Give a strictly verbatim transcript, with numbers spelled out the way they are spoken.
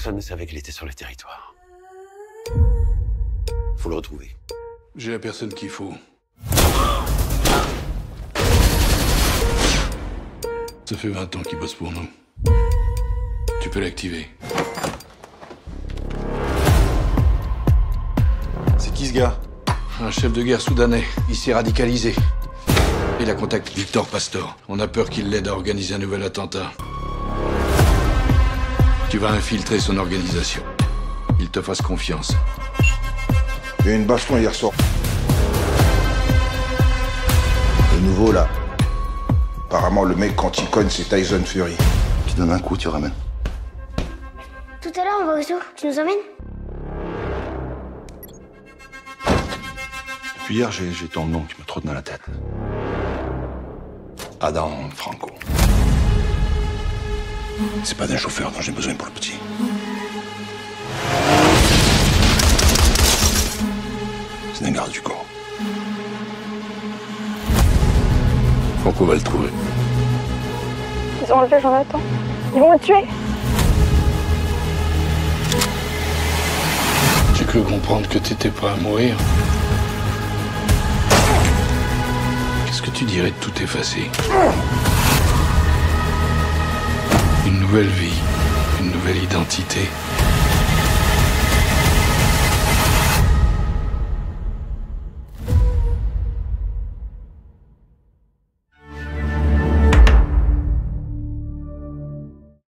Personne ne savait qu'il était sur le territoire. Faut le retrouver. J'ai la personne qu'il faut. Ça fait vingt ans qu'il bosse pour nous. Tu peux l'activer. C'est qui ce gars? Un chef de guerre soudanais. Il s'est radicalisé. Il a contacté Victor Pastor. On a peur qu'il l'aide à organiser un nouvel attentat. Tu vas infiltrer son organisation. Il te fasse confiance. Il y a eu une baston hier soir. Le nouveau là. Apparemment le mec quand il cogne c'est Tyson Fury. Tu donnes un coup, tu ramènes. Tout à l'heure on va au zoo. Tu nous emmènes? Depuis hier, j'ai j'ai ton nom qui me trotte dans la tête. Adam Franco. C'est pas d'un chauffeur dont j'ai besoin pour le petit. C'est d'un garde du corps. Franco va le trouver. Ils ont enlevé Jonathan. Ils vont le tuer. J'ai cru comprendre que t'étais prêt à mourir. Qu'est-ce que tu dirais de tout effacer? Une nouvelle vie, une nouvelle identité.